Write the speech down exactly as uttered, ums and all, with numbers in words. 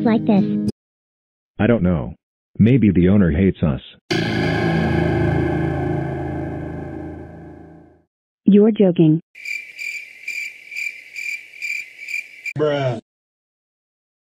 like this? I don't know. Maybe the owner hates us. You're joking. Bruh.